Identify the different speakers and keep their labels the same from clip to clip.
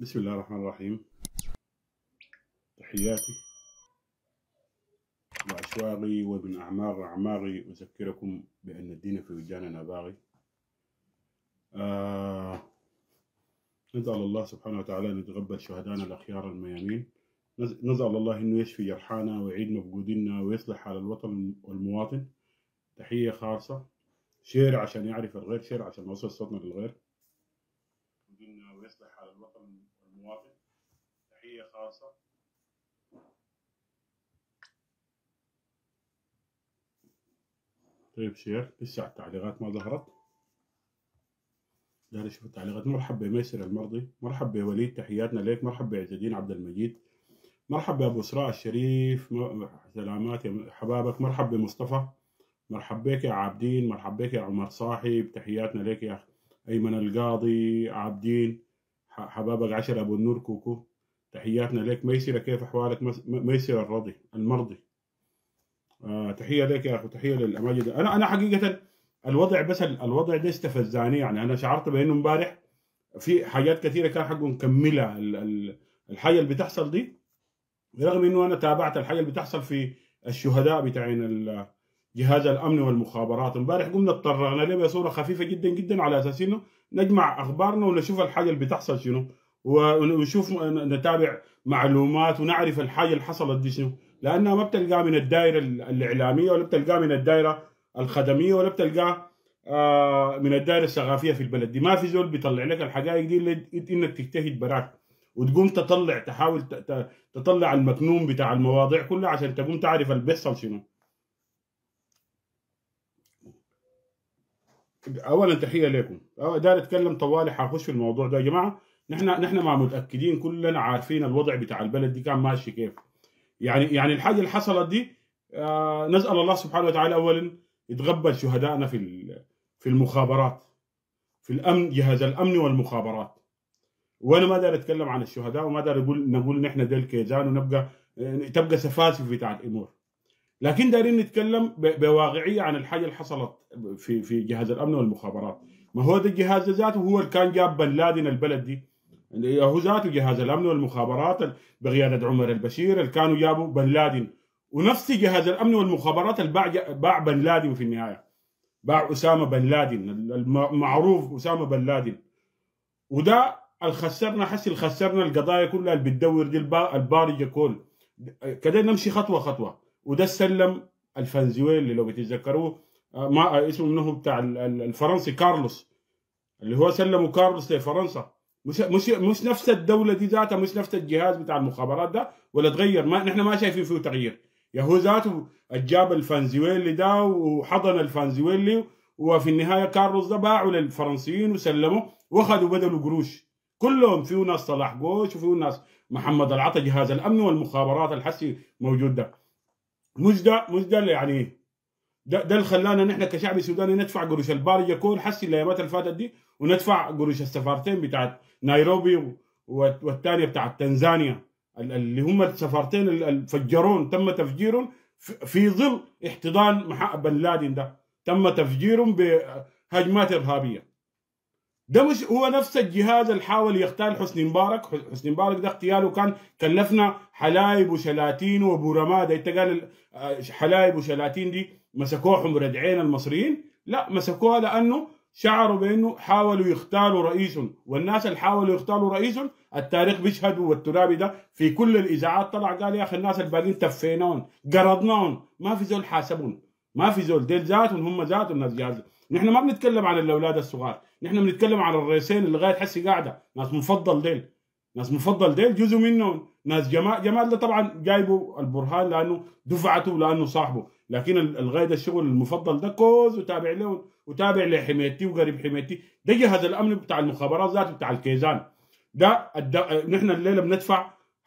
Speaker 1: بسم الله الرحمن الرحيم. تحياتي وأشواقي ومن أعماقي أذكركم بأن الدين في وجداننا باغي. نسأل الله سبحانه وتعالى أن يتقبل شهدانا الأخيار الميامين. نسأل الله أنه يشفي جرحانا ويعيد مفقودينا ويصلح حال الوطن والمواطن. تحية خاصة، شير عشان يعرف الغير، شير عشان نوصل صوتنا للغير ويصلح حال الوطن والمواطن. تحية خاصة. طيب شير، لسه التعليقات ما ظهرت. داري اشوف التعليقات. مرحبا بميسر المرضي، مرحبا بوليد، تحياتنا لك. مرحبا بعز الدين عبد المجيد، مرحبا بابو اسراء الشريف، سلامات يا حبابك. مرحبا بمصطفى، مرحبا بك يا عابدين، مرحبا بك يا عمر صاحب، تحياتنا لك يا ايمن القاضي. عابدين حبابك، عشر ابو النور كوكو، تحياتنا لك. ميسر كيف احوالك؟ ميسر الرضي المرضي، تحيه لك يا اخو، تحيه للاماجد. انا حقيقه الوضع، بس الوضع ده استفزاني. يعني انا شعرت بانه امبارح في حاجات كثيره كان حقه مكمله الحاجه اللي بتحصل دي، رغم انه انا تابعت الحاجه اللي بتحصل في الشهداء بتاعين جهاز الامن والمخابرات. امبارح قمنا اضطرينا له بصوره خفيفه جدا جدا على اساس انه نجمع اخبارنا ونشوف الحاجه اللي بتحصل شنو، ونشوف نتابع معلومات ونعرف الحاجه اللي حصلت دي شنو، لانها ما بتلقاها من الدائره الاعلاميه، ولا بتلقاها من الدائره الخدميه، ولا بتلقاها من الدائره الثقافيه في البلد دي. ما في زول بيطلع لك الحقائق دي الا انك تجتهد براك وتقوم تطلع، تحاول تطلع المكنون بتاع المواضيع كلها عشان تقوم تعرف اللي بيحصل شنو. اولا تحيه لكم. داير اتكلم طوالي، حاخش في الموضوع ده يا جماعه. نحن ما متاكدين، كلنا عارفين الوضع بتاع البلد دي كان ماشي كيف. يعني الحاجه اللي حصلت دي، نسال الله سبحانه وتعالى اولا يتقبل شهدائنا في المخابرات، في الامن، جهاز الامن والمخابرات. وانا ما داير اتكلم عن الشهداء، وما داير نقول نحن ديل كيزان ونبقى تبقى سفاسف بتاع الامور، لكن دايرين نتكلم بواقعيه عن الحاجه اللي حصلت في جهاز الامن والمخابرات. ما هو ده الجهاز ذاته هو اللي كان جاب بن لادن البلد دي، هو ذاته جهاز الامن والمخابرات بقياده عمر البشير اللي كانوا جابوا بن لادن، ونفس جهاز الامن والمخابرات اللي باع بن لادن في النهايه، باع اسامه بن لادن المعروف اسامه بن لادن. وده الخسرنا، حسي الخسرنا القضايا كلها اللي بتدور دي البارجه كل كده. نمشي خطوه خطوه. وده السلم الفنزويلي لو بتتذكروه، ما اسمه منه بتاع الفرنسي كارلوس، اللي هو سلموا كارلوس لفرنسا. مش نفس الدوله دي ذاتها، مش نفس الجهاز بتاع المخابرات ده، ولا تغير. ما نحن ما شايفين فيه تغيير. يا هو ذاته جاب الفنزويلي ده وحضن الفنزويلي، وفي النهايه كارلوس ده باعوا للفرنسيين وسلموا واخذوا بدله قروش. كلهم فيه ناس صلاح قوش، وفيه ناس محمد العطا، جهاز الامن والمخابرات الحسي موجود ده. مش ده اللي يعني ده اللي خلانا نحن كشعب سوداني ندفع قروش البارجه كل حسي الايامات اللي فاتت دي، وندفع قروش السفارتين بتاعت نيروبي والثانيه بتاعت تنزانيا، اللي هم السفارتين اللي فجرون، تم تفجيرهم في ظل احتضان بن لادن ده، تم تفجيرهم بهجمات ارهابيه. ده مش هو نفس الجهاز اللي حاول يغتال حسني مبارك. حسني مبارك ده اغتياله كان كلفنا حلايب وشلاتين وابو رماده. انت قال حلايب وشلاتين دي مسكوها حمر عين المصريين؟ لا، مسكوها لانه شعروا بانه حاولوا يختاروا رئيس، والناس اللي حاولوا يختاروا رئيس التاريخ بيشهد، والترابي ده في كل الاذاعات طلع قال يا اخي الناس الباقيين تفيناهم قرضناهم، ما في زول حاسبهم، ما في زول، ديل ذاتهم هم ذاتهم الناس جاهزه. نحن ما بنتكلم عن الاولاد الصغار، نحن بنتكلم عن الرئيسين اللي لغايه حسي قاعده، ناس مفضل ديل، ناس مفضل ديل جزء منهم ناس جمال ده طبعا جايبه البرهان لانه دفعته ولانه صاحبه، لكن الغاية الشغل المفضل ده كوز وتابع له وتابع لحمايتي وقريب حمايتي. ده جهاز الامن بتاع المخابرات ذاته بتاع الكيزان ده. نحن الليله بندفع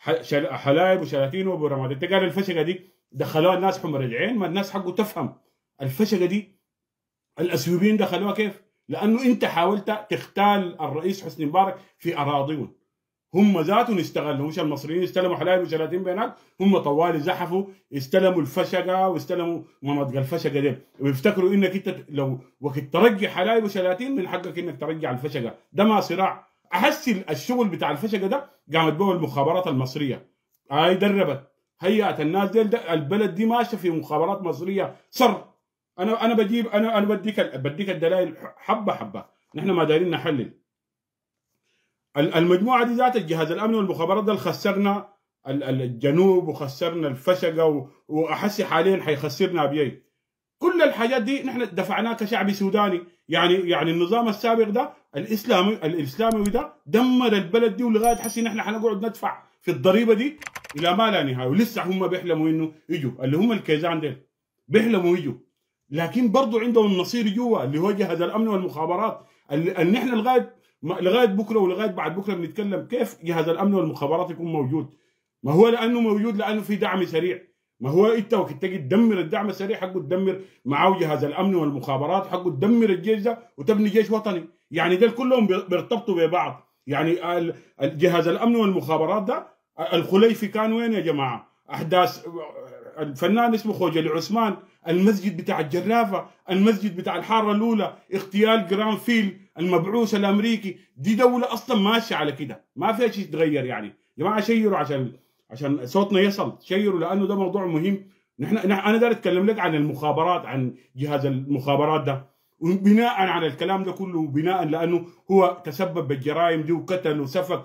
Speaker 1: حلايب وشلاتين وابو رماد. انت قال الفشقه دي دخلوها الناس حمر العين، ما الناس حقه تفهم الفشقه دي الاثيوبيين دخلوها كيف؟ لانه انت حاولت تختال الرئيس حسني مبارك في اراضيهم، هم ذاتهم استغلوا. مش المصريين استلموا حلايب وشلاتين بينك، هم طوالي زحفوا استلموا الفشقه واستلموا مناطق الفشقه دي، ويفتكروا انك انت لو وقت ترجع حلايب وشلاتين من حقك انك ترجع الفشقه. ده ما صراع احس الشغل بتاع الفشقه ده قامت به المخابرات المصريه، هاي دربت هيئت الناس ديل البلد دي ماشيه في مخابرات مصريه صر. انا بجيب انا بديك الدلائل حبه حبه، نحن ما دايرين نحلل. المجموعه دي ذات الجهاز الامن والمخابرات ده خسرنا الجنوب وخسرنا الفشقه واحسي حاليا حيخسرنا ابيي. كل الحاجات دي نحن دفعناها كشعب سوداني. يعني النظام السابق ده الاسلامي ده دمر البلد دي، ولغايه حسي نحن حنقعد ندفع في الضريبه دي الى ما لا نهايه، ولسه هم بيحلموا انه يجوا اللي هم الكيزان ديل بيحلموا يجوا، لكن برضو عندهم النصير جوا اللي هو جهاز الامن والمخابرات. اللي نحن لغايه بكره ولغايه بعد بكره بنتكلم كيف جهاز الامن والمخابرات يكون موجود. ما هو لانه موجود لانه في دعم سريع. ما هو انت وقت تجي تدمر الدعم السريع حقه، تدمر معه جهاز الامن والمخابرات حقه، تدمر الجيش ده وتبني جيش وطني. يعني دول كلهم بيرتبطوا ببعض. يعني جهاز الامن والمخابرات ده الخليفي كان وين يا جماعه؟ احداث الفنان اسمه خوجلي عثمان، المسجد بتاع الجرافه، المسجد بتاع الحاره الاولى، اغتيال جرانفيل المبعوث الامريكي. دي دوله اصلا ماشيه على كده، ما فيها شيء يتغير. يعني يا جماعه شيروا عشان صوتنا يصل، شيروا لانه ده موضوع مهم. انا داير اتكلم لك عن المخابرات، عن جهاز المخابرات ده، وبناء على الكلام ده كله، وبناء لانه هو تسبب بالجرائم دي وقتل وسفك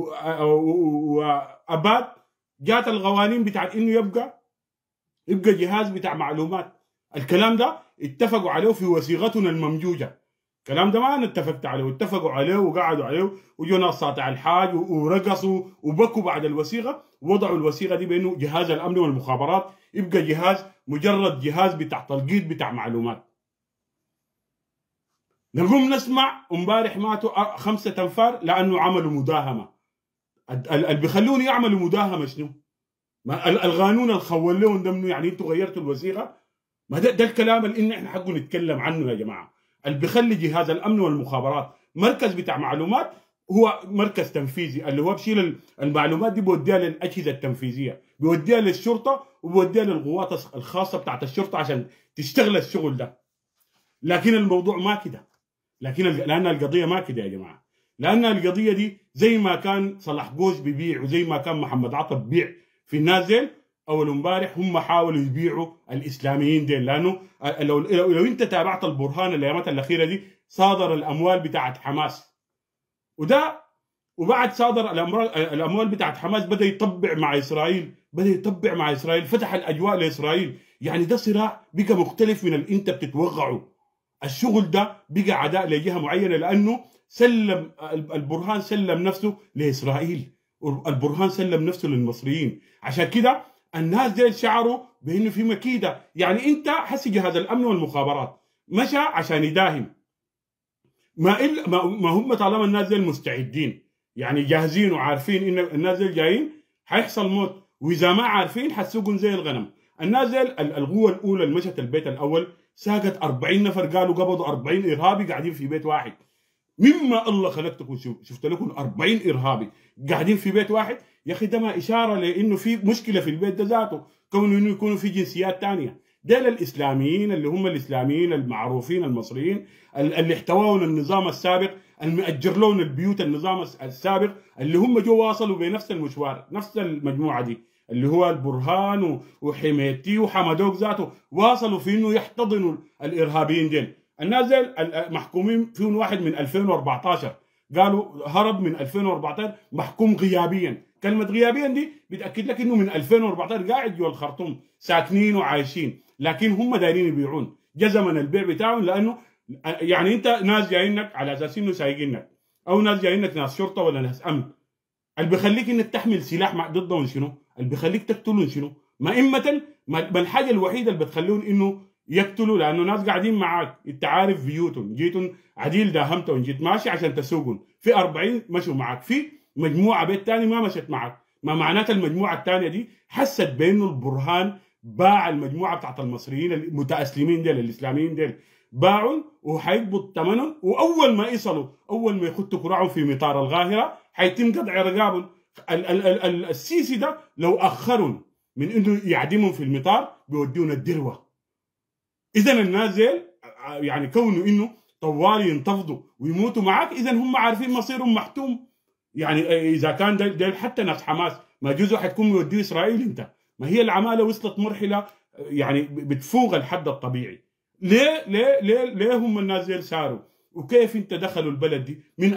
Speaker 1: واباد، جات القوانين بتاعت انه يبقى جهاز بتاع معلومات. الكلام ده اتفقوا عليه في وثيقتنا الممجوجه. الكلام ده ما انا اتفقت عليه، اتفقوا عليه وقعدوا عليه، وجوا ناس ساطع الحاج ورقصوا وبكوا بعد الوثيقه، ووضعوا الوثيقه دي بانه جهاز الامن والمخابرات يبقى جهاز، مجرد جهاز بتاع تلقيط بتاع معلومات. نقوم نسمع امبارح ماتوا 5 أنفار لانه عملوا مداهمه. اللي بيخلوني يعملوا مداهمه شنو؟ ما القانون اللي خول لهم ده منه؟ يعني انتوا غيرتوا الوثيقه؟ ما ده الكلام اللي احنا حقه نتكلم عنه يا جماعه. اللي بيخلي جهاز الامن والمخابرات مركز بتاع معلومات هو مركز تنفيذي، اللي هو بشيل المعلومات دي بيوديها للاجهزه التنفيذيه، بيوديها للشرطه وبيوديها للقوات الخاصه بتاعت الشرطه عشان تشتغل الشغل ده. لكن الموضوع ما كده، لان القضيه ما كده يا جماعه. لان القضيه دي زي ما كان صلاح قوس بيبيع، وزي ما كان محمد عطا بيبيع في النازل، اول امبارح هم حاولوا يبيعوا الاسلاميين دي. لانه لو انت تابعت البرهان الايامات الاخيره دي، صادر الاموال بتاعت حماس، وبعد صادر الاموال بتاعت حماس بدا يطبع مع اسرائيل، فتح الاجواء لاسرائيل. يعني ده صراع بقى مختلف من اللي انت بتتوقعه. الشغل ده بقى عداء لجهه معينه، لانه البرهان سلم نفسه لاسرائيل، البرهان سلم نفسه للمصريين. عشان كده الناس دي شعروا بانه في مكيده. يعني انت حسي جهاز الامن والمخابرات مشى عشان يداهم، ما هم طالما الناس دي مستعدين، يعني جاهزين وعارفين ان الناس دي جايين حيحصل موت، واذا ما عارفين حتسوقهم زي الغنم. الناس دي القوه الاولى اللي مشت البيت الاول ساقت 40 نفر، قالوا قبضوا 40 ارهابي قاعدين في بيت واحد. مما الله خلقتكم شفت لكم 40 ارهابي قاعدين في بيت واحد. يا اخي ده ما اشاره لانه في مشكله في البيت ده ذاته، كونه انه يكونوا في جنسيات ثانيه. دول الاسلاميين اللي هم الاسلاميين المعروفين المصريين اللي احتوون النظام السابق، المأجر لهم البيوت النظام السابق، اللي هم جو واصلوا بنفس المشوار، نفس المجموعه دي اللي هو البرهان وحميتي وحمدوك ذاته، واصلوا في انه يحتضنوا الارهابيين ديل. الناس محكومين فيهم واحد من 2014 قالوا هرب من 2014 محكوم غيابيا. كلمه غيابيا دي بتاكد لك انه من 2014 قاعد جوا الخرطوم ساكنين وعايشين، لكن هم دايرين يبيعون. جا زمن البيع بتاعهم، لانه يعني انت ناس جايينك على اساس انه سايقينك، او ناس جايينك ناس شرطه ولا ناس امن. اللي بيخليك انك تحمل سلاح ضدهم شنو؟ اللي بيخليك تقتلهم شنو؟ ما الحاجه الوحيده اللي بتخليهم انه يقتلوا، لانه ناس قاعدين معاك، انت عارف بيوتهم، جيتهم عديل داهمتهم، جيت ماشي عشان تسوقهم، في 40 مشوا معاك، في مجموعه بيت ثاني ما مشت معاك. ما معناتها المجموعه الثانيه دي حست بانه البرهان باع المجموعه بتاعت المصريين المتاسلمين ديل الاسلاميين ديل، باعوا وحيقبض ثمنهم، واول ما يصلوا، اول ما يخطوا كراعهم في مطار القاهره حيتم قطع رقابهم. السيسي ده لو اخرهم من انه يعدمهم في المطار بيوديون الدروه. اذا الناس ديل يعني كونه انه طوالي ينتفضوا ويموتوا معك، اذا هم عارفين مصيرهم محتوم. يعني اذا كان ده حتى ناس حماس ما جزء حتكون موديه اسرائيل انت، ما هي العماله وصلت مرحله يعني بتفوق الحد الطبيعي. ليه هم الناس دي ساروا؟ وكيف انت دخلوا البلد دي من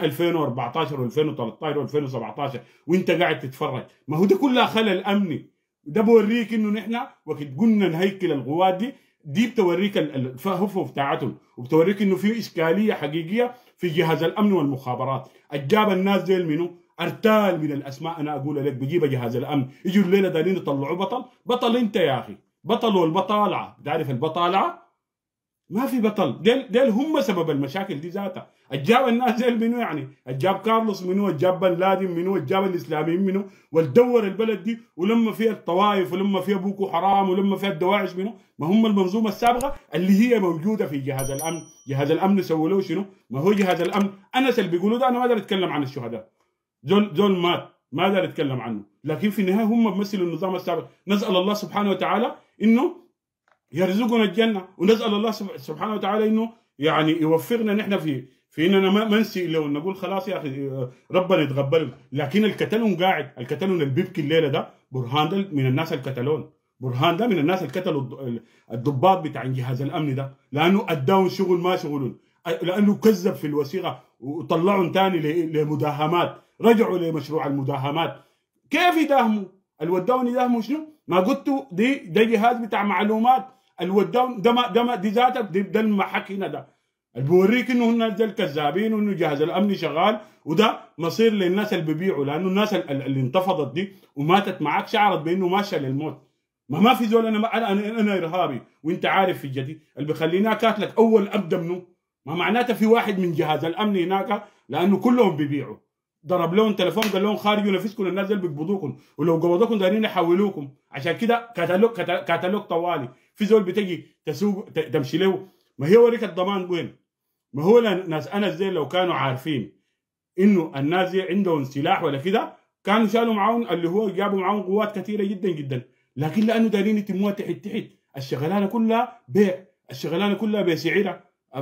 Speaker 1: 2014 و2013 و2017 وانت قاعد تتفرج؟ ما هو ده كلها خلل امني. ده بوريك انه نحن وقت قلنا نهيكل القوات دي بتوريك الفهفه بتاعتهم، وبتوريك انه في اشكاليه حقيقيه في جهاز الامن والمخابرات. جاب الناس ديل منه ارتال من الاسماء، انا اقول لك بجيب جهاز الامن يجوا الليله دارين يطلعوا بطل انت يا اخي، بطل والبطالعه. بتعرف البطالعه؟ ما في بطل. ديل هم سبب المشاكل دي ذاتها. الجاب الناس ديل منو؟ يعني الجاب كارلوس منو؟ الجاب بن لادن منو؟ الجاب الاسلاميين منو؟ والدور البلد دي ولما فيها الطوائف ولما فيها بوكو حرام ولما فيها الدواعش منو؟ ما هم المنظومه السابقه اللي هي موجوده في جهاز الامن. جهاز الامن سووا له شنو؟ ما هو جهاز الامن انس اللي بيقولوا ده، انا ما اقدر اتكلم عن الشهداء، زول مات ما اقدر اتكلم عنه، لكن في النهايه هم بيمثلوا النظام السابق. نسال الله سبحانه وتعالى انه يرزقنا الجنه، ونسال الله سبحانه وتعالى انه يعني يوفقنا نحن في اننا ما نسي لو نقول خلاص يا اخي ربنا يتقبلهم. لكن الكتلون قاعد، الكتلون اللي بيبكي الليله ده برهان ده من الناس الكتلون، برهان ده من الناس الكتلوا الضباط بتاع جهاز الامن ده، لانه اداهم شغل ما شغلهم، لانه كذب في الوثيقه وطلعهم ثاني لمداهمات، رجعوا لمشروع المداهمات. كيف يداهموا؟ الوداون يداهموا شنو؟ ما قلتوا ده جهاز بتاع معلومات. الوداون ده دي ذاتها ده المحك هنا ده اللي بوريك انه الناس دي الكذابين وانه جهاز الامن شغال، وده مصير للناس اللي بيبيعوا، لانه الناس اللي انتفضت دي وماتت معاك شعرت بانه ماشيه للموت. ما في زول انا ارهابي وانت عارف في جدي اللي بيخليني اكاتلك اول ابدا منه، ما معناته في واحد من جهاز الامن هناك، لانه كلهم بيبيعوا. ضرب لهم تليفون قال لهم خارجوا نفسكم، الناس اللي بيقبضوكم ولو قبضوكم دارين يحولوكم، عشان كده كاتلوك طوالي. في زول بتجي تسوق تمشي له، ما هي وريك الضمان وين؟ ما هو ناس انس زي لو كانوا عارفين انه الناس دي عندهم سلاح ولا كده كانوا شالوا معاهم، اللي هو جابوا معاهم قوات كثيره جدا جدا، لكن لانه دارين يتموها تحت الشغلانه كلها بيع، الشغلانه كلها بسعرها.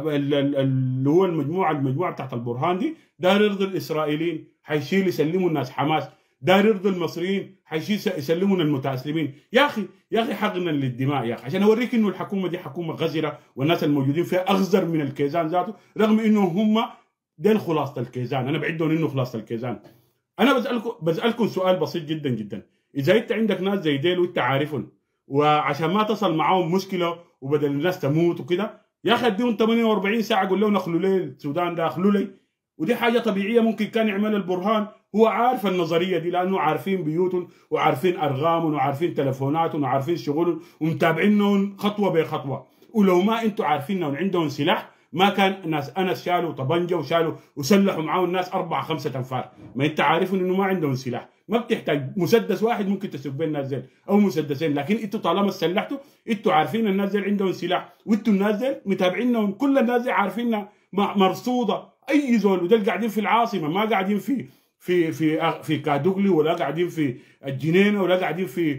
Speaker 1: اللي هو المجموعه بتاعت البرهان دي دار يرضي الاسرائيليين حيشيل يسلموا الناس حماس، دار يرضي المصريين حيشيل يسلمون المتاسلمين. يا اخي حقنا للدماء يا اخي، عشان اوريك انه الحكومه دي حكومه غزره والناس الموجودين فيها اغزر من الكيزان ذاته، رغم انه هم ديل خلاصه الكيزان. انا بعدهم انه خلاصه الكيزان. انا بسالكم سؤال بسيط جدا جدا، اذا انت عندك ناس زي ديل وانت عارفهم وعشان ما تصل معاهم مشكله وبدل الناس تموت وكده، يا اخي اديهم 48 ساعه قول لهم اخلوا لي السودان ده، اخلوا لي. ودي حاجه طبيعيه ممكن كان يعملها البرهان، هو عارف النظريه دي لانه عارفين بيوتهم وعارفين ارقامهم وعارفين تلفوناتهم وعارفين شغلهم ومتابعينهم خطوه بخطوه. ولو ما انتم عارفينهم عندهم سلاح ما كان ناس انس شالوا طبنجه وشالوا وسلحوا معاهم الناس 4-5 انفار. ما انت عارفين انه ما عندهم سلاح، ما بتحتاج مسدس واحد ممكن تسوق بين الناس ديل او مسدسين، لكن انتوا طالما سلحتوا انتوا عارفين الناس ديل عندهم سلاح، وانتوا الناس ديل متابعينهم، كل الناس دي عارفينها مرصوده. اي زول ودول قاعدين في العاصمه، ما قاعدين في كادوغلي ولا قاعدين في الجنينه ولا قاعدين في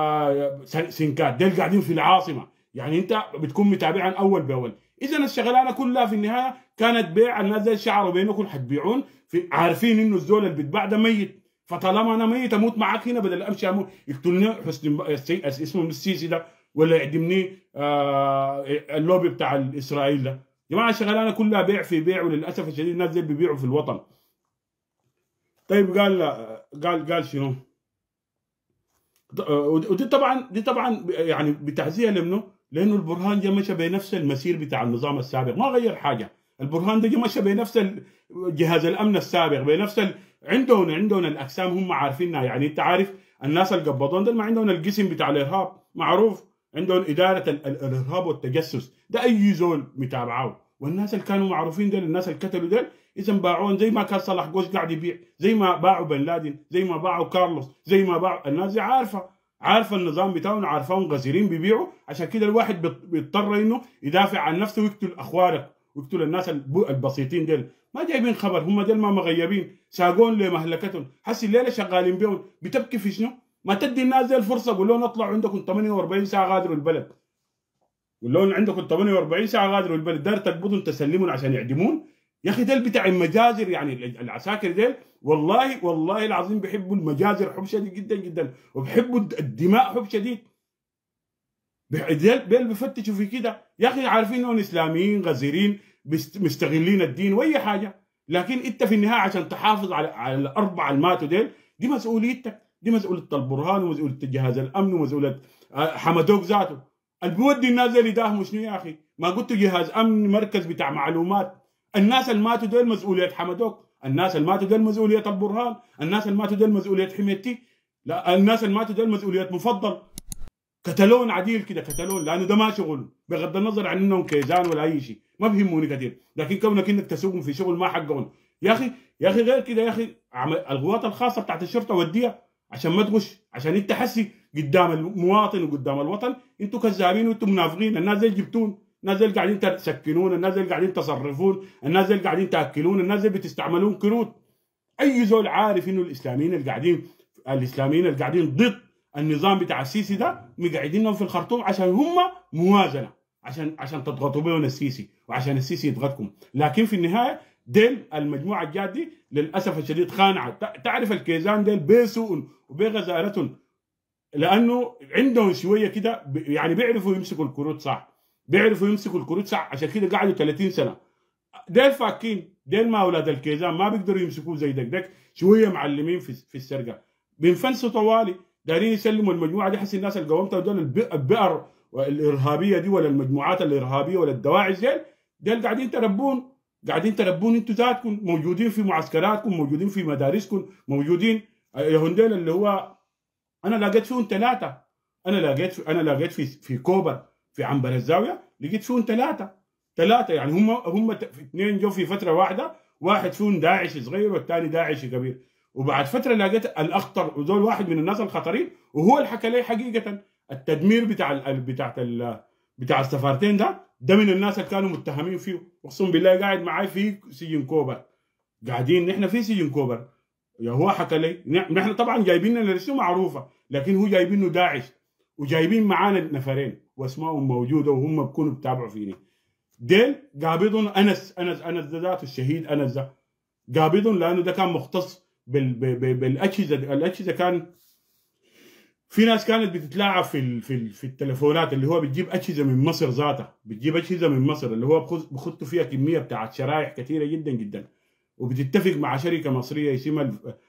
Speaker 1: سنكات، دول قاعدين في العاصمه. يعني انت بتكون متابعا اول باول. اذا الشغلانه كلها في النهايه كانت بيع، الناس دي شعروا بينكم حتبيعون عارفين انه الزول اللي بيتباع ده ميت، فطالما انا ميت اموت معك هنا بدل امشي يقتلني اسمه السيسي ده ولا يعدمني اللوبي بتاع اسرائيل ده. يا جماعه الشغلانه كلها بيع في بيع، وللاسف الشديد الناس دي بيبيعوا في الوطن. طيب قال شنو؟ ودي طبعا يعني بتعزيه لمنه؟ لانه البرهان جا مشى بنفس المسير بتاع النظام السابق، ما غير حاجه. البرهان ده جا مشى بنفس جهاز الامن السابق، بنفس عندهم الاقسام هم عارفينها. يعني انت عارف الناس اللي قبضون ده ما عندهم القسم بتاع الارهاب معروف، عندهم اداره الارهاب والتجسس، ده اي زول متابعه. والناس اللي كانوا معروفين دول، الناس اللي قتلوا دول اذا باعون زي ما كان صلاح جوز قاعد يبيع، زي ما باعوا بن لادن، زي ما باعوا كارلوس، زي ما باعوا الناس دي عارفه النظام بتاعهم، عارفهم غزيرين بيبيعوا. عشان كده الواحد بيضطر انه يدافع عن نفسه ويقتل اخوانك ويقتل الناس البسيطين دول. ما جايبين خبر، هم دول ما مغيبين، ساقون لمهلكتهم، حسي الليله شغالين بيهم. بتبكي في شنو؟ ما تدي الناس دي الفرصه، قول لهم اطلعوا عندكم 48 ساعه غادروا البلد. ولو عندكم 48 ساعه غادروا البلد، دار تقبضون تسلمون عشان يعدمون. يا اخي ديل بتاع المجازر، يعني العساكر ديل والله والله العظيم بيحبوا المجازر حب شديد جدا جدا، وبيحبوا الدماء حب شديد. ديل بيفتشوا في كده يا اخي، عارفين انهم اسلاميين غزيرين مستغلين الدين واي حاجه، لكن انت في النهايه عشان تحافظ على الاربعه الماتوا ديل، دي مسؤوليتك، دي مسؤوليه البرهان ومسؤوليه جهاز الامن ومسؤوليه حمدوك ذاته. اللي بيودي الناس اللي يداهموا شنو يا اخي؟ ما قلت جهاز امن مركز بتاع معلومات. الناس اللي ماتوا دول مسؤوليه حمدوك، الناس اللي ماتوا دول مسؤوليه البرهان، الناس اللي ماتوا دول مسؤوليه حميتي، لا الناس اللي ماتوا دول مسؤوليه مفضل. قتلون عديل كده، قتلون لانه ده ما شغل، بغض النظر عن انهم كيزان ولا اي شيء، ما بيهموني كثير، لكن كونك انك تسوقهم في شغل ما حقهم. يا اخي يا اخي غير كده يا اخي، القوات الخاصه بتاعت الشرطه وديها عشان ما تغش، عشان انت حسي قدام المواطن وقدام الوطن انتوا كذابين وانتوا منافقين. الناس اللي جبتون، الناس اللي قاعدين تسكنون، الناس اللي قاعدين تصرفون، الناس اللي قاعدين تاكلون، الناس اللي بتستعملون كروت. اي زول عارف انه الاسلاميين اللي قاعدين ضد النظام بتاع السيسي ده مقعدينهم في الخرطوم عشان هم موازنه، عشان تضغطوا بهم السيسي وعشان السيسي يضغطكم. لكن في النهايه ديل المجموعه الجاد دي للاسف الشديد خانعه. تعرف الكيزان ديل بيسوء وبغزارتهم، لانه عندهم شويه كده يعني بيعرفوا يمسكوا الكروت صح، بيعرفوا يمسكوا الكروت صح، عشان كده قعدوا 30 سنه. ديل فاكين، ديل ما اولاد الكيزان ما بيقدروا يمسكوه زي دك شويه معلمين في السرقه، بينفنسوا طوالي، دارين يسلموا المجموعه دي. حس الناس اللي قومتها دول البئر الارهابيه دي ولا المجموعات الارهابيه ولا الدواعش ديل قاعدين تربون انتوا ذاتكم، موجودين في معسكراتكم، موجودين في مدارسكم، موجودين يهنديل اللي هو انا لقيت فيهم ثلاثه. انا لقيت في كوبر في عنبر الزاويه لقيت فيهم ثلاثه يعني هم اثنين جو في فتره واحده، واحد فيهم داعش صغير والثاني داعش كبير. وبعد فتره لقيت الاخطر وزول واحد من الناس الخطرين، وهو اللي حكى لي حقيقه التدمير بتاع السفارتين ده من الناس اللي كانوا متهمين فيه. اقسم بالله قاعد معي في سجن كوبر، قاعدين نحن في سجن كوبر. يا هو حكى لي نحن طبعا جايبين لنا الاسم معروفه، لكن هو جايبينه داعش، وجايبين معانا نفرين واسمائهم موجوده وهم بكونوا بتابعوا فيني. ديل قابضهم انس ذاته الشهيد انس ده قابضهم، لانه ده كان مختص الاجهزه كان في ناس كانت بتتلاعب في التليفونات، اللي هو بتجيب اجهزه من مصر ذاتها، بتجيب اجهزه من مصر اللي هو بخطوا فيها كميه بتاعت شرايح كثيره جدا جدا، وبتتفق مع شركه مصريه اسمها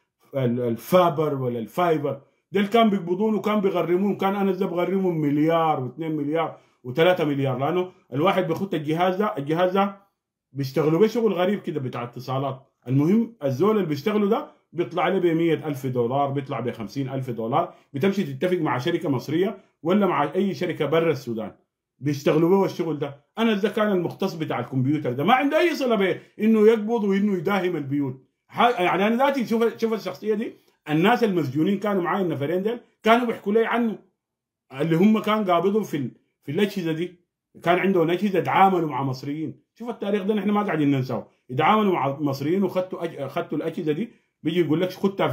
Speaker 1: الفابر ولا الفايبر. ديل كان بيقبضون وكان بيغرمون، كان انس ده بغرمهم مليار و2 مليار و3 مليار، لانه الواحد بيخط الجهاز ده بيشتغلوا به شغل غريب كده بتاع اتصالات. المهم الزول اللي بيشتغلوا ده بيطلع له ب $100,000، بيطلع ب $50,000، بتمشي تتفق مع شركه مصريه ولا مع اي شركه برا السودان بيشتغلوا به الشغل ده. انا ده كان المختص بتاع الكمبيوتر ده، ما عنده اي صله به انه يقبض وانه يداهم البيوت. يعني انا ذاتي شوف الشخصيه دي، الناس المسجونين كانوا معايا النفرين دول كانوا بيحكوا لي عنه، اللي هم كان قابضهم في الاجهزه دي، كان عندهم اجهزه تعاملوا مع مصريين. شوف التاريخ ده نحن ما قاعدين ننساه، يتعاملوا مع مصريين خدتوا الاجهزه دي، بيجي يقول لك خدها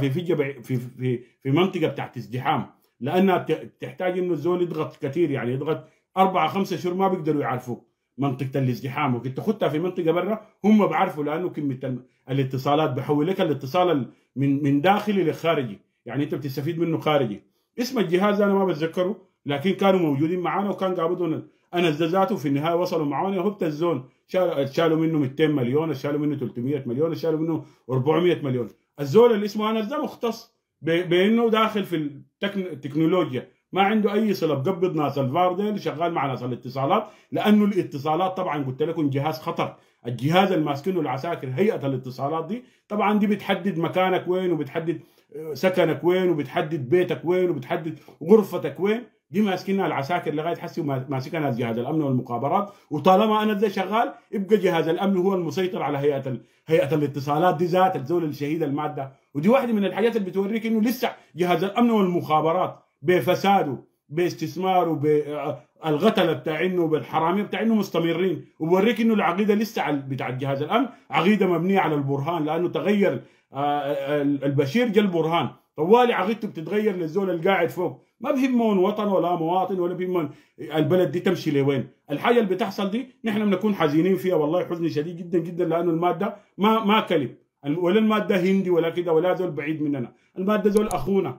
Speaker 1: في منطقه بتاعت ازدحام، لانها بتحتاج انه الزول يضغط كثير، يعني يضغط 4-5 شهور ما بيقدروا يعرفوك منطقه الازدحام. وكنت خدها في منطقه برا هم بعرفوا، لانه كميه الاتصالات بحول لك الاتصال من داخلي لخارجي، يعني انت بتستفيد منه خارجي. اسم الجهاز انا ما بتذكره، لكن كانوا موجودين معانا وكان قابضون انا ذاته. في النهايه وصلوا معانا هبت الزون، شالوا منه 200 مليون، شالوا منه 300 مليون، شالوا منه 400 مليون. الزول اللي اسمه انس ده مختص بانه داخل في التكنولوجيا، ما عنده اي صله بقبض ناس الفار ده اللي شغال مع ناس الاتصالات، لانه الاتصالات طبعا قلت لكم جهاز خطر. الجهاز اللي ماسكينه العساكر هيئه الاتصالات دي طبعا دي بتحدد مكانك وين، وبتحدد سكنك وين، وبتحدد بيتك وين، وبتحدد غرفتك وين. دي ماسكينها العساكر لغايه حسي ماسكينها جهاز الامن والمخابرات. وطالما انا ده شغال يبقى جهاز الامن هو المسيطر على هيئه الاتصالات دي ذات الزول الشهيد الماده. ودي واحده من الحاجات اللي بتوريك انه لسه جهاز الامن والمخابرات بفساده باستثماره بالغتله بتاعينه بالحراميه بتاعينه مستمرين، وبوريك انه العقيده لسه بتاع جهاز الامن عقيده مبنيه على البرهان، لانه تغير البشير جا البرهان، طوالي عقيدته بتتغير للزول اللي قاعد فوق، ما بهمهم وطن ولا مواطن ولا بهمهم البلد دي تمشي لوين. الحاجه اللي بتحصل دي نحن بنكون حزينين فيها والله حزن شديد جدا جدا، لانه الماده ما كلب، ولا الماده هندي ولا كده ولا زول بعيد مننا، الماده زول اخونا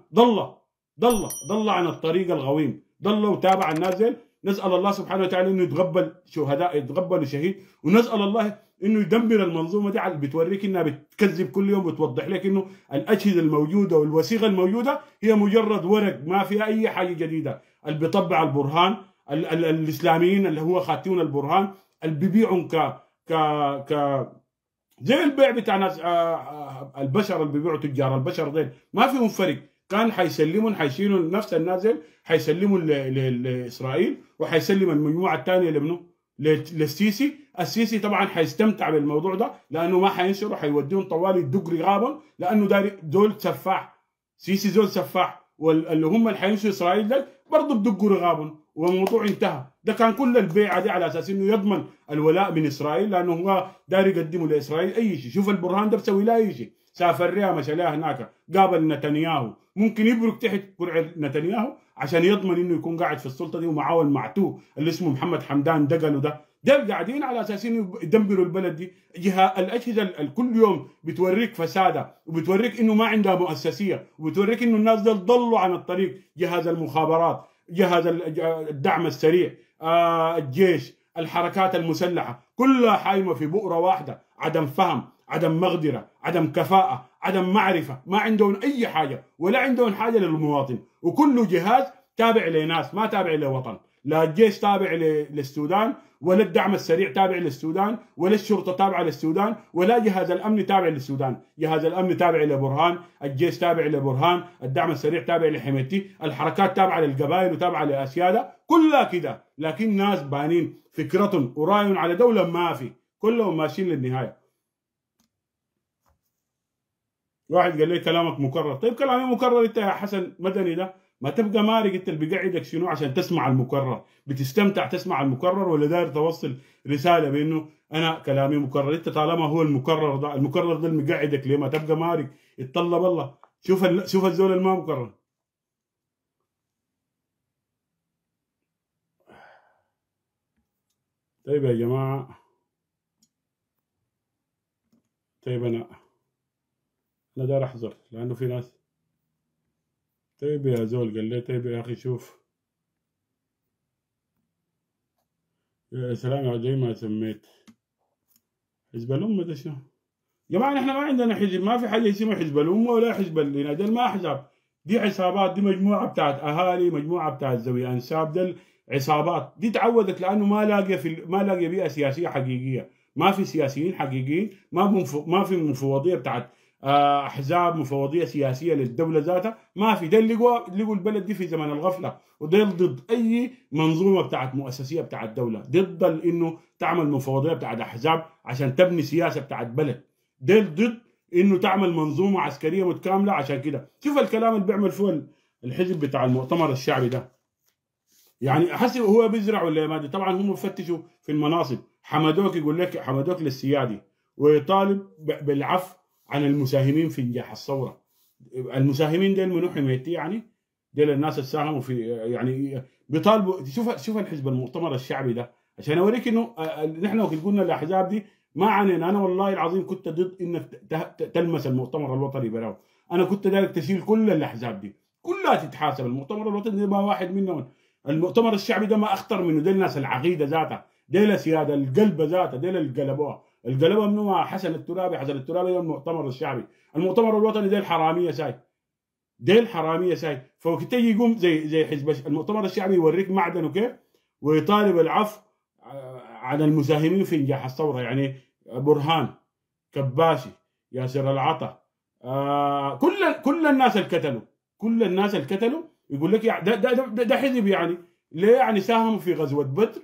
Speaker 1: ضل عن الطريق الغويم، ضل وتابع النازل. نسال الله سبحانه وتعالى انه يتقبل شهداء، يتقبل شهيد، ونسال الله انه يدمر المنظومه دي اللي بتوريك انها بتكذب كل يوم، بتوضح لك انه الاجهزه الموجوده والوثيقه الموجوده هي مجرد ورق ما فيها اي حاجه جديده. اللي بيطبع البرهان الاسلاميين اللي هو خاتون البرهان اللي بيبيعهم ك زي البيع بتاع ناس البشر اللي بيبيعوا تجار البشر ديل، ما فيهم فرق. كان حيسلمون، حيشيلوا نفس النازل حيسلموا لاسرائيل، وحيسلم المجموعه الثانيه لمنو؟ للسيسي. السيسي طبعا حيستمتع بالموضوع ده، لانه ما حينشروا، حيوديهم طوالي يدق رغابهم، لانه داري زول سفاح، سيسي زول سفاح، واللي هم اللي حينشروا اسرائيل ده برضه بدقوا رغابهم، والموضوع انتهى. ده كان كل البيعه دي على اساس انه يضمن الولاء من اسرائيل، لانه هو داري يقدمه لاسرائيل اي شيء. شوف البرهان ده بسوي له اي شيء، سافر لها، مشى لها هناك، قابل نتنياهو، ممكن يبرك تحت قرعه نتنياهو عشان يضمن انه يكون قاعد في السلطه دي، ومعاه المعتوه اللي اسمه محمد حمدان دقلوا ده قاعدين على اساس انه يدمروا البلد دي. الاجهزه كل يوم بتوريك فساده، وبتوريك انه ما عندها مؤسسيه، وبتوريك انه الناس دول ضلوا عن الطريق. جهاز المخابرات، جهاز الدعم السريع، الجيش، الحركات المسلحه، كلها حايمه في بؤره واحده: عدم فهم، عدم مقدره، عدم كفاءه، عدم معرفه. ما عندهم اي حاجه، ولا عندهم حاجه للمواطن، وكل جهاز تابع لناس، ما تابع لوطن. لا الجيش تابع للسودان، ولا الدعم السريع تابع للسودان، ولا الشرطه تابعه للسودان، ولا جهاز الامن تابع للسودان. جهاز الامن تابع لبرهان، الجيش تابع لبرهان، الدعم السريع تابع لحميتي، الحركات تابعه للقبائل وتابعه لاسياده، كلها كده. لكن ناس بانين فكرتهم ورايهم على دوله ما في، كلهم ماشيين للنهايه. واحد قال لي كلامك مكرر. طيب كلامي مكرر انت يا حسن مدني ده؟ ما تبقى مارق انت اللي بيقعدك شنو عشان تسمع المكرر؟ بتستمتع تسمع المكرر، ولا داير توصل رساله بانه انا كلامي مكرر؟ انت طالما هو المكرر ده اللي مقعدك ليه؟ ما تبقى مارق، اتطلب الله. شوف الزول اللي ما مكرر. طيب يا جماعه، طيب انا داير احذر لانه في ناس. طيب يا زول قال لي طيب يا اخي شوف، يا سلام يا زي ما سميت حزب الأمة ده شنو؟ يا جماعة نحن ما عندنا حزب، ما في حاجة اسمها حزب الأمة ولا حزب اللي دول ما أحزاب، دي عصابات، دي مجموعة بتاعت أهالي، مجموعة بتاعت ذوي أنساب، دول عصابات. دي تعودت لأنه ما لاقية بيئة سياسية حقيقية، ما في سياسيين حقيقيين، ما في مفوضية بتاعت احزاب، مفوضيه سياسيه للدوله ذاتها، ما في. ده اللي لقوا البلد دي في زمن الغفله، وده ضد اي منظومه بتاعت مؤسسيه بتاعت دوله، ضد انه تعمل مفوضيه بتاعت احزاب عشان تبني سياسه بتاعت بلد، ده ضد انه تعمل منظومه عسكريه متكامله. عشان كده شوف الكلام اللي بيعمل فيه الحزب بتاع المؤتمر الشعبي ده، يعني حسب هو بيزرع ولا ما دي. طبعا هم بفتشوا في المناصب، حمدوك يقول لك حمدوك للسيادي، ويطالب بالعفو عن المساهمين في انجاح الثوره. المساهمين ديل منو؟ حميتي يعني، ديل الناس اللي ساهموا في، يعني بيطالبوا. شوف الحزب المؤتمر الشعبي ده، عشان اوريك انه نحن وقت قلنا الاحزاب دي ما عنينا. انا والله العظيم كنت ضد انك تلمس المؤتمر الوطني براو، انا كنت دايرك تشيل كل الاحزاب دي كلها تتحاسب. المؤتمر الوطني ده ما واحد منهم، المؤتمر الشعبي ده ما اخطر منه. ديل الناس العقيده ذاتها، ديل سياده القلب ذاتها، ديل اللي قلبوها. القلبه منو؟ حسن الترابي يوم المؤتمر الشعبي. المؤتمر الوطني ديل حراميه ساي، ديل حراميه ساي. فوقت يجي يقوم زي حزب المؤتمر الشعبي يوريك معدنه كيف، ويطالب العفو عن المساهمين في انجاح الثوره. يعني برهان، كباشي، ياسر العطا، كل الناس اللي قتلوا، يقول لك ده حزب يعني ليه؟ يعني ساهموا في غزوه بدر.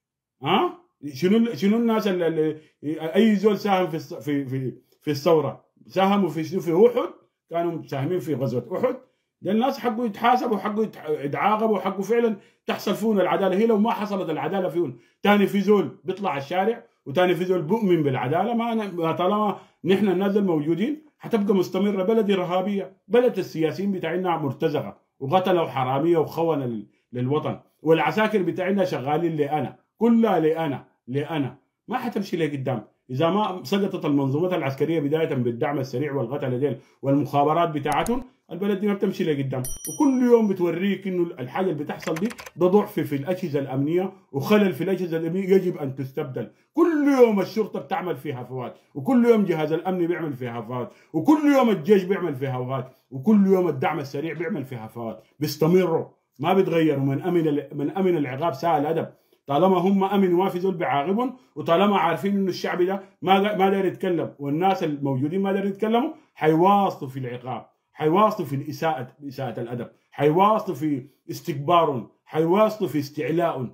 Speaker 1: شنو الناس اللي اي زول ساهم في الثوره، ساهموا في احد، كانوا مساهمين في غزوه احد. ده الناس حقه يتحاسبوا، وحقه يتعاقبوا، وحقه فعلا تحصل فيهم العداله. هي لو ما حصلت العداله فيهم، تاني في زول بيطلع الشارع، وتاني في زول بؤمن بالعداله. ما طالما نحن الناس الموجودين حتبقى مستمره، بلد ارهابيه، بلد السياسيين بتاعنا مرتزقه وقتلوا حراميه وخونه للوطن، والعساكر بتاعنا شغالين لأنا، كلها لأنا ما حتمشي لقدام اذا ما سقطت المنظومات العسكريه بدايه بالدعم السريع والقتله ديل والمخابرات بتاعتهم. البلد دي ما بتمشي لقدام، وكل يوم بتوريك انه الحاجه اللي بتحصل دي ده ضعف في الاجهزه الامنيه وخلل في الاجهزه الامنيه يجب ان تستبدل. كل يوم الشرطه بتعمل فيها هفوات، وكل يوم جهاز الامن بيعمل فيها هفوات، وكل يوم الجيش بيعمل فيها هفوات، وكل يوم الدعم السريع بيعمل فيها هفوات، بيستمروا ما بيتغيروا. من امن العقاب ساء الادب. طالما هم امنوا ما في زول بيعاقبهم، وطالما عارفين انه الشعب ده ما داير يتكلم والناس الموجودين ما دايرين يتكلموا، حيواصلوا في العقاب، حيواصلوا في اساءة الادب، حيواصلوا في استكبارهم، حيواصلوا في استعلاء.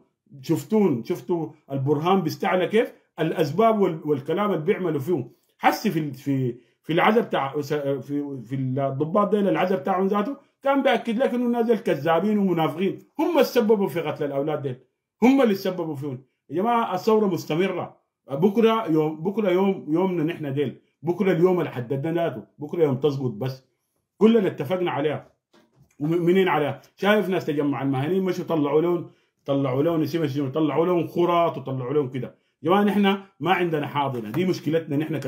Speaker 1: شفتوا البرهان بيستعلى كيف؟ الاسباب والكلام اللي بيعملوا فيه. حسي في العزا بتاع في الضباط ديل، العزا بتاعهم ذاته كان بياكد لك انه الناس كذابين ومنافقين، هم اللي سببوا في قتل الاولاد ديل، هم اللي سببوا فيهم. يا جماعه الثوره مستمره، بكره يومنا نحن ديل، بكره اليوم اللي حددنا ذاته، بكره يوم تزبط بس كلنا اتفقنا عليها ومؤمنين عليها. شايف ناس تجمع المهنيين مشوا طلعوا لهم نسيم، طلعوا لهم خراط وطلعوا لهم كده. يا جماعه نحن ما عندنا حاضنه، دي مشكلتنا نحن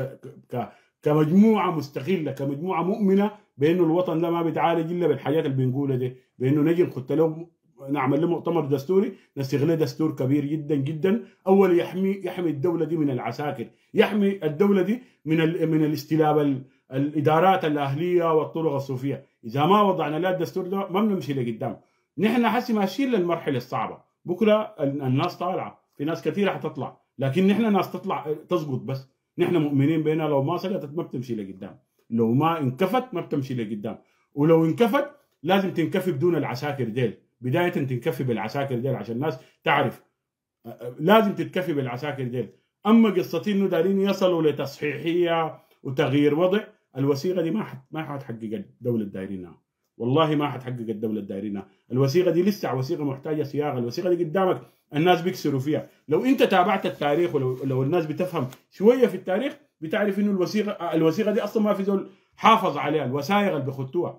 Speaker 1: كمجموعه مستقله، كمجموعه مؤمنه بانه الوطن ده ما بيتعالج الا بالحاجات اللي بنقولها دي، بانه نجي نخط له نعمل له مؤتمر دستوري، نستغل دستور كبير جدا جدا. اول يحمي الدوله دي من العساكر، يحمي الدوله دي من الاستلاب الادارات الاهليه والطرق الصوفيه. اذا ما وضعنا له الدستور ده ما بنمشي لقدام. نحن حسي ماشيين للمرحله الصعبه، بكره الناس طالعه، في ناس كثيره حتطلع، لكن نحن ناس تطلع تسقط بس. نحن مؤمنين بينها لو ما سقطت ما بتمشي لقدام، لو ما انكفت ما بتمشي لقدام، ولو انكفت لازم تنكفي بدون العساكر ديل، بدايه تنكفي بالعساكر ديل عشان الناس تعرف لازم تتكفي بالعساكر ديل. اما قصتي انه دارين يصلوا لتصحيحيه وتغيير وضع، الوثيقه دي ما حتحقق الدوله الدايرينها، والله ما حتحقق الدوله الدايرينها. الوثيقه دي لسه وثيقه محتاجه صياغه، الوثيقه دي قدامك الناس بيكسروا فيها. لو انت تابعت التاريخ ولو الناس بتفهم شويه في التاريخ بتعرف انه الوثيقه دي اصلا ما في زول حافظ عليها، الوثائق اللي بيخطوها.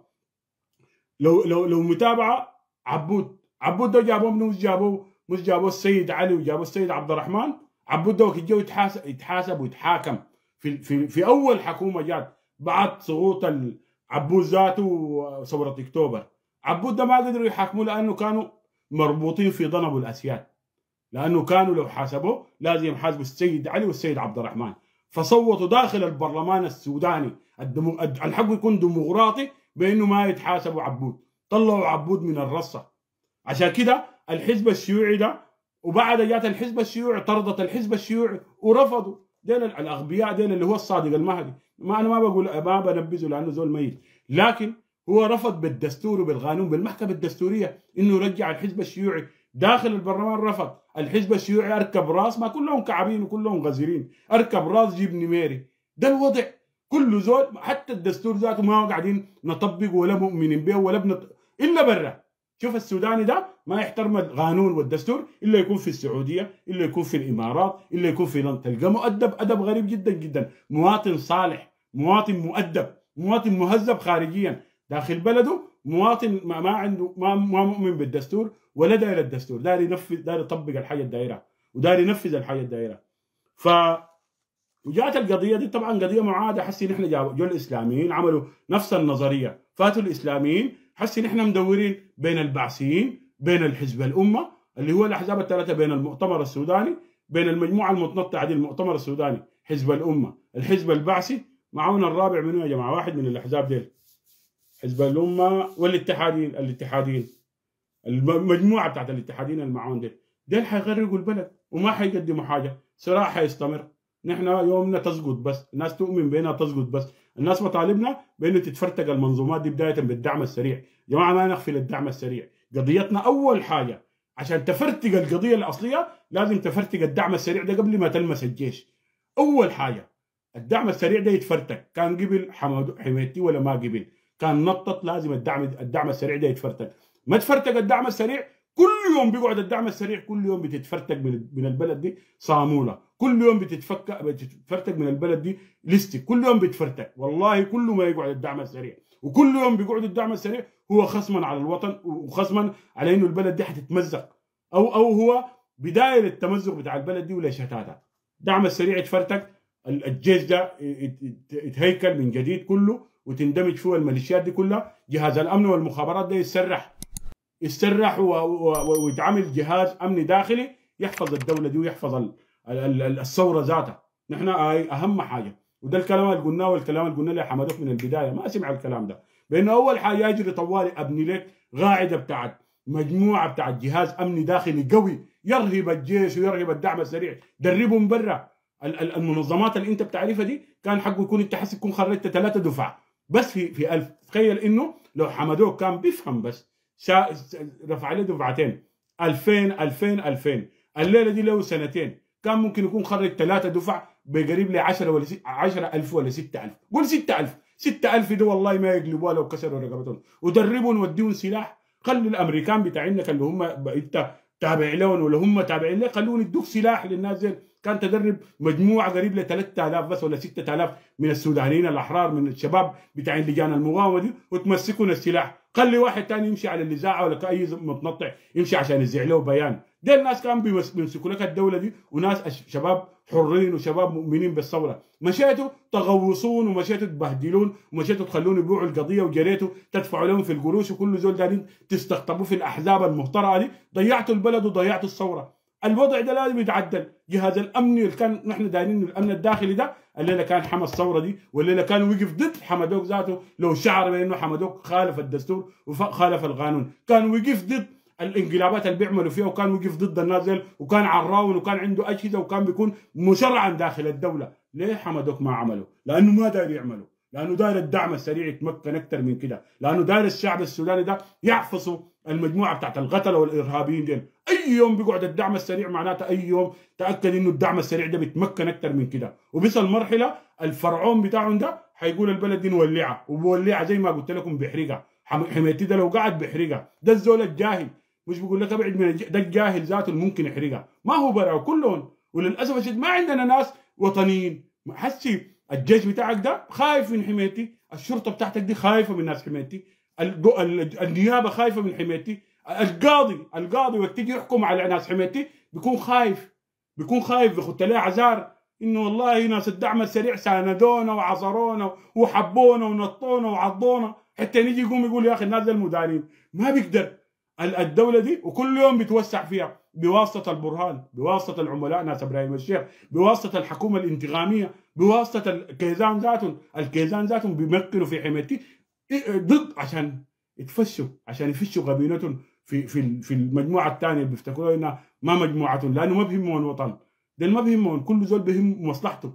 Speaker 1: لو متابعه عبود ده جابوه منو؟ مش جابوه السيد علي وجابوه السيد عبد الرحمن. عبود ده وقت جو يتحاسب ويتحاكم في اول حكومه جات بعد سقوط عبود ذاته وثوره اكتوبر. عبود ده ما قدروا يحاكموه لانه كانوا مربوطين في ضنب الاسياد، لانه كانوا لو حاسبوه لازم يحاسبوا السيد علي والسيد عبد الرحمن. فصوتوا داخل البرلمان السوداني الحق يكون ديمقراطي بانه ما يتحاسبوا عبود، طلعوا عبود من الرصه. عشان كده الحزب الشيوعي ده، وبعد جات الحزب الشيوعي طردت الحزب الشيوعي ورفضوا ديل الاغبياء ديل اللي هو الصادق المهدي. انا ما بقول ما بنبذه لانه زول ميت، لكن هو رفض بالدستور وبالقانون بالمحكمه الدستوريه انه يرجع الحزب الشيوعي داخل البرلمان. رفض الحزب الشيوعي، اركب راس، ما كلهم كعبين وكلهم غزيرين، اركب راس جيب نميري. ده الوضع. كل زول حتى الدستور ذاته ما قاعدين نطبق ولا مؤمنين به ولا الا برا. شوف السوداني ده ما يحترم القانون والدستور الا يكون في السعوديه، الا يكون في الامارات، الا يكون في لندن. تلقى مؤدب ادب غريب جدا جدا، مواطن صالح، مواطن مؤدب، مواطن مهذب خارجيا، داخل بلده مواطن ما عنده ما مؤمن بالدستور ولا داير الدستور، داير ينفذ، داير يطبق الحاجه الدايره وداير ينفذ الحاجه الدايره. وجات القضيه دي طبعا قضيه معاده. حسي نحن جو الاسلاميين عملوا نفس النظريه، فاتوا الاسلاميين حسي نحن مدورين بين البعثيين، بين الحزب الامه اللي هو الاحزاب الثلاثه، بين المؤتمر السوداني، بين المجموعه المتنطعه دي، المؤتمر السوداني، حزب الامه، الحزب البعثي، معاون الرابع منو يا جماعه؟ واحد من الاحزاب ديل، حزب الامه والاتحاديين المجموعه بتاعت الاتحاديين المعاون ديل حيغرقوا البلد وما حيقدموا حاجه، صراع حيستمر. نحن يومنا تسقط بس، الناس تؤمن بينها تسقط بس، الناس مطالبنا بانه تتفرتق المنظومات دي بدايه بالدعم السريع. يا جماعه ما نغفل الدعم السريع، قضيتنا اول حاجه عشان تفرتق القضيه الاصليه لازم تفرتق الدعم السريع ده قبل ما تلمس الجيش. اول حاجه الدعم السريع ده يتفرتق، كان قبل حميدتي ولا ما قبل، كان نطط، لازم الدعم السريع ده يتفرتق. ما تفرتق الدعم السريع، كل يوم بيقعد الدعم السريع، كل يوم بتتفرتق من البلد دي صاموله، كل يوم بتتفرتك من البلد دي لستي، كل يوم بتفرتك والله. كل ما يقعد الدعم السريع، وكل يوم بيقعد الدعم السريع هو خصما على الوطن وخصما على انه البلد دي حتتمزق، او هو بدايه للتمزق بتاع البلد دي ولا شتاتها. الدعم السريع يتفرتك، الجيش ده يتهيكل من جديد كله وتندمج فيه الميليشيات دي كلها، جهاز الامن والمخابرات ده يتسرح ويتعمل جهاز امني داخلي يحفظ الدوله دي ويحفظ الثوره ذاتها. نحن اهم حاجه، وده الكلام اللي قلناه والكلام اللي قلنا لحمدوك من البدايه، ما سمع الكلام ده، بانه اول حاجه يجري طوالي ابني لك قاعده بتاعت مجموعه بتاعت جهاز امني داخلي قوي يرهب الجيش ويرهب الدعم السريع، دربهم برا. المنظمات اللي انت بتعرفها دي كان حقه يكون انت حاسس تكون خرجت 3 دفعه بس في 1000. تخيل انه لو حمدوك كان بيفهم بس رفع عليه دفعتين 2000 الليله دي له سنتين كان ممكن يكون خرج 3 دفع بقريب ل 10 ولا 10,000 ولا 6,000. قول 6,000 دي والله ما يقلبوها لو كسروا رقبتهم. ودربهم وديهم سلاح. خلي الامريكان بتاعينك اللي هم انت تابع لهم ولا هم تابعين لك، خلوهم يدوك سلاح للناس دي. كان تدرب مجموعه قريب ل 3000 بس ولا 6000 من السودانيين الاحرار، من الشباب بتاعين لجان المقاومه دي، وتمسكون السلاح. خلي واحد ثاني يمشي على الاذاعه ولا اي متنطع يمشي عشان يزع له بيان. دي الناس كانوا بيمسكوا لك الدوله دي، وناس شباب حرين وشباب مؤمنين بالثوره. مشيتوا تغوصون ومشيتوا تبهدلون ومشيتوا تخلون يبيعوا القضيه وجريتوا تدفعوا لهم في القروش وكل زول دارين تستقطبوا في الاحزاب المخترعه دي. ضيعتوا البلد وضيعتوا الثوره. الوضع ده لازم يتعدل. جهاز الامن اللي كان نحن دايرين الامن الداخلي ده الليله كان حمى الثوره دي، والليله كان وقف ضد حمدوك ذاته. لو شعر بانه حمدوك خالف الدستور وخالف القانون، كان وقف ضد الانقلابات اللي بيعملوا فيها، وكان وقف ضد الناس دي، وكان عراون وكان عنده اجهزه وكان بيكون مشرعا داخل الدوله. ليه حمدوك ما عمله؟ لانه ما داير يعمله، لانه داير الدعم السريع يتمكن اكثر من كده، لانه داير الشعب السوداني ده يعفصوا المجموعه بتاعت القتله والارهابيين دي. اي يوم بيقعد الدعم السريع معناته اي يوم تاكد انه الدعم السريع ده بيتمكن اكثر من كده، وبيصل مرحله الفرعون بتاعهم ده حيقول البلد دي نولعها، وبولعها زي ما قلت لكم بيحرقها. حميتي ده لو قعد بيحرقها. ده الزول الجاهل، مش بقول لك ابعد من ده الجاهل ذاته اللي ممكن يحرقها، ما هو برا كلهم. وللاسف الشديد ما عندنا ناس وطنيين. حسي الجيش بتاعك ده خايف من حميتي، الشرطه بتاعتك دي خايفه من ناس حميتي، النيابه خايفه من حميتي، القاضي وقت تيجي يحكم على ناس حميتي بيكون خايف بيخط له عذار انه والله ناس الدعم السريع ساندونا وعصرونا وحبونا ونطونا وعضونا، حتى نيجي يقوم يقول يا اخي الناس المدانين. ما بيقدر. الدوله دي وكل يوم بيتوسع فيها بواسطه البرهان، بواسطه العملاء ناس ابراهيم الشيخ، بواسطه الحكومه الانتقاميه، بواسطه الكيزان ذاتهم بيمكنوا في حميتي ضد عشان يتفشوا، عشان يفشوا غبينتهم في المجموعه الثانيه اللي بيفتكروا انها ما مجموعتهم، لانه ما بيهمهم الوطن. ده ما بيهمهم، كل زول بيهم مصلحته.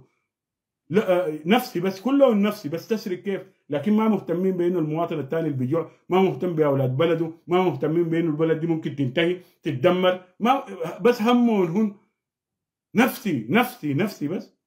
Speaker 1: لا نفسي بس، كلهم نفسي بس تسرق كيف، لكن ما مهتمين بانه المواطن الثاني اللي بيجوع، ما مهتم باولاد بلده، ما مهتمين بانه البلد دي ممكن تنتهي تتدمر، ما بس همهم هن نفسي بس.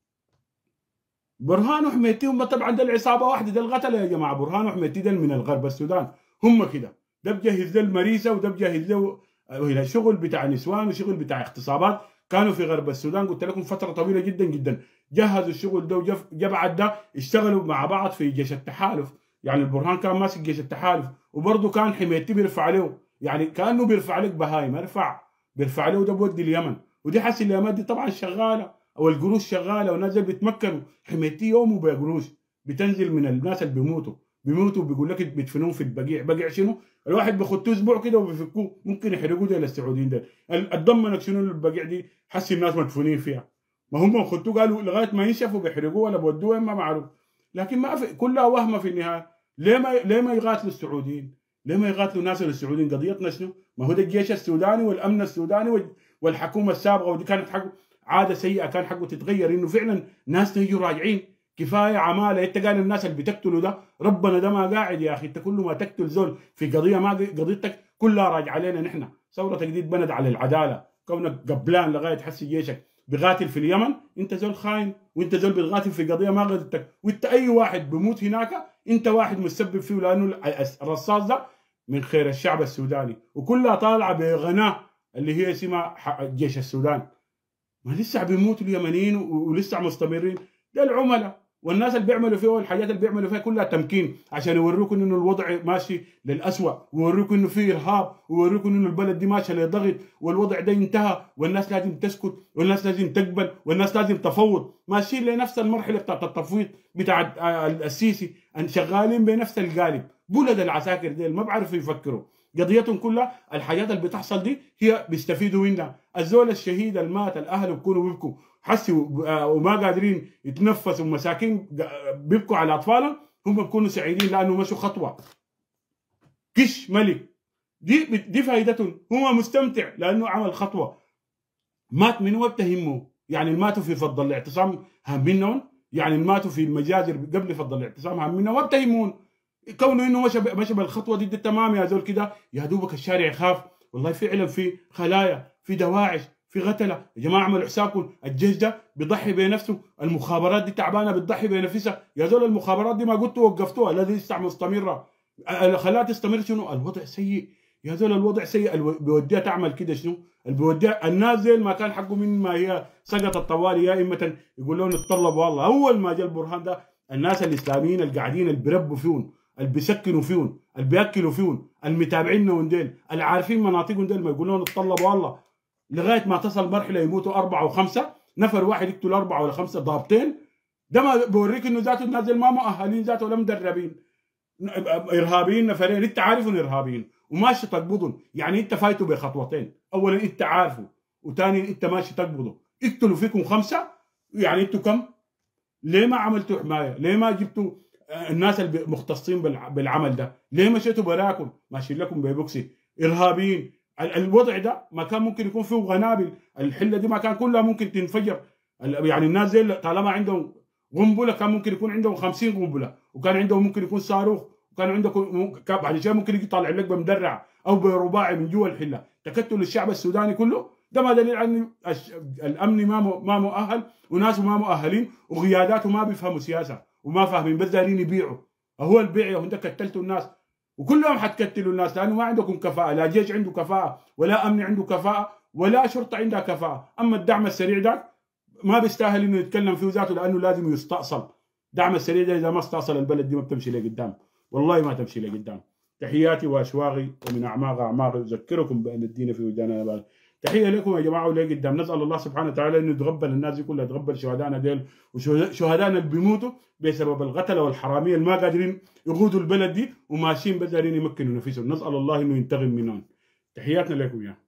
Speaker 1: برهان وحميتي هم طبعا ده العصابه واحده، ده القتله يا جماعه. برهان وحميتي ده من الغرب السودان هم كده، ده بجهز له المريسه وده بجهز له شغل بتاع نسوان وشغل بتاع اغتصابات. كانوا في غرب السودان قلت لكم فتره طويله جدا جدا جهزوا الشغل ده وجبعت ده اشتغلوا مع بعض في جيش التحالف. يعني البرهان كان ماسك جيش التحالف وبرضه كان حميتي بيرفع له، يعني كانه بيرفع لك بهايم بيرفع له، ده بودي اليمن. ودي حس اليمن دي طبعا شغاله او القروش شغاله ونازل بيتمكنوا. حميتي يومه بقروش بتنزل من الناس اللي بيموتوا بيقول لك بيدفنوهم في بقيع شنو؟ الواحد بيخطوه اسبوع كده وبيفكوه، ممكن يحرقوه ده للسعوديين ده. الضمنك شنو البقيع دي حس الناس مدفونين فيها، ما هم خطوه قالوا لغايه ما ينشفوا بيحرقوه ولا بودوه ما معروف. لكن ما في، كلها وهمه في النهايه. ليه ما يقاتلوا السعوديين؟ ليه ما يقاتلوا ناس السعوديين؟ قضيتنا شنو؟ ما هو ده الجيش السوداني والامن السوداني والحكومه السابقه، ودي كانت حق عاده سيئه كان حقه تتغير، انه فعلا ناس يجوا راجعين. كفايه عماله. انت قال الناس اللي بتقتلوا ده ربنا ده ما قاعد يا اخي. انت كل ما تقتل زول في قضيه ما قضيتك كلها راجع علينا نحن. ثورتك دي اتبنت على العداله، كونك قبلان لغايه حسي جيشك بيقاتل في اليمن انت زول خاين، وانت زول بتقاتل في قضيه ما قضيتك، وانت اي واحد بموت هناك انت واحد مسبب فيه، لانه الرصاص ده من خير الشعب السوداني، وكلها طالعه بغناه اللي هي اسمها جيش السودان. ما لسه بيموتوا اليمنيين ولسه مستمرين. ده العملاء والناس اللي بيعملوا فيها والحاجات اللي بيعملوا فيها كلها تمكين عشان يوروكم انه الوضع ماشي للأسوأ، ويوروكم انه في ارهاب، ويوروكم انه البلد دي ماشيه لضغط والوضع ده انتهى والناس لازم تسكت والناس لازم تقبل والناس لازم تفوض. ماشيين لنفس المرحله بتاعت التفويض بتاعت السيسي، شغالين بنفس القالب. بلد العساكر ديل ما بعرفوا يفكروا، قضيتهم كلها الحاجات اللي بتحصل دي هي بيستفيدوا منها. الزول الشهيد اللي مات الاهل بيكونوا بيبكوا حسوا وما قادرين يتنفسوا، مساكين بيبكوا على اطفالهم، هم بيكونوا سعيدين لانه مشوا خطوه. كش ملك دي فائدتهم، هو مستمتع لانه عمل خطوه. مات من وقت تهمه، يعني ماتوا في فض الاعتصام هامينهم، يعني ماتوا في المجازر قبل فض الاعتصام هامينهم ما بتهمون. كونه انه مشى بالخطوه دي تمام يا زول كده، يا دوبك الشارع يخاف. والله فعلا في خلايا، في دواعش، في غتله. يا جماعه اعملوا حسابكم، الجيش ده بيضحي بنفسه، المخابرات دي تعبانه بتضحي بنفسها. يا زول المخابرات دي ما قلتوا وقفتوها، الذي لسه مستمره. خلاها تستمر شنو؟ الوضع سيء يا زول، الوضع سيء. بيوديها تعمل كده شنو؟ بيوديها الناس زي ما كان حقه من ما هي سقطت طوالي يا إمة يقول لهم اتطلبوا. والله اول ما جاء البرهان ده الناس الاسلاميين القاعدين اللي بيربوا فيهم، اللي بيسكنوا فيهم، اللي بياكلوا فيهم، المتابعين ديل، اللي عارفين مناطقهم ديل، ما يقولون اتطلبوا والله. لغايه ما تصل مرحله يموتوا 4 و5 نفر، واحد يقتل 4 ولا 5 ضابطين. ده ما بوريك انه ذاته الناس ما مؤهلين ذاته ولا مدربين، ارهابيين نفرين انت عارفهم ارهابيين وماشي تقبضهم. يعني انت فايته بخطوتين، اولا انت عارفه، وثانيا انت ماشي تقبضه. يقتلوا فيكم 5، يعني انتوا كم؟ ليه ما عملتوا حمايه؟ ليه ما جبتوا الناس المختصين بالعمل ده؟ ليه مشيتوا براكم ماشيين لكم ببوكسي ارهابيين؟ الوضع ده ما كان ممكن يكون فيه قنابل؟ الحله دي ما كان كلها ممكن تنفجر؟ يعني الناس زي طالما عندهم قنبله كان ممكن يكون عندهم 50 قنبله، وكان عندهم ممكن يكون صاروخ، وكان عندكم بعد شويه ممكن يجي طالع لك بمدرع او برباعي من جوا الحله. تكتل الشعب السوداني كله ده ما دليل على الامن ما مؤهل، وناسه ما مؤهلين، وقياداته ما بيفهموا سياسه وما فاهمين، بس دايرين يبيعوا. هو البيع، وانت كتلتوا الناس وكلهم حتكتلوا الناس لانه ما عندكم كفاءه. لا جيش عنده كفاءه، ولا امن عنده كفاءه، ولا شرطه عندها كفاءه. اما الدعم السريع ده ما بيستاهل انه يتكلم فيه ذاته، لانه لازم يستأصل. دعم السريع ده اذا ما استأصل البلد دي ما بتمشي لقدام، والله ما تمشي لقدام. تحياتي واشواقي ومن اعماق اعماقي اذكركم بان الدين في وجداننا بال. تحيه لكم يا جماعه ولقدام. نسال الله سبحانه وتعالى انه يتقبل الناس دي كلها، يتقبل شهدائنا ديل وشهدائنا اللي بيموتوا بسبب القتله والحراميه اللي ما قادرين يقودوا البلد دي وماشيين بس دايرين يمكنوا نفسهم. نسال الله انه ينتقم منهم. تحياتنا لكم يا